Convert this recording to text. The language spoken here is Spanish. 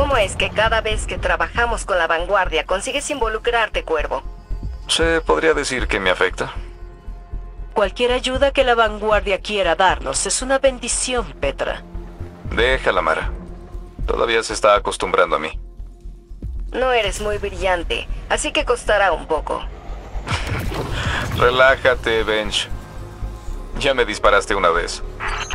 ¿Cómo es que cada vez que trabajamos con la vanguardia consigues involucrarte, Cuervo? Se podría decir que me afecta. Cualquier ayuda que la vanguardia quiera darnos es una bendición, Petra. Déjala, Mara. Todavía se está acostumbrando a mí. No eres muy brillante, así que costará un poco. Relájate, Bench. Ya me disparaste una vez.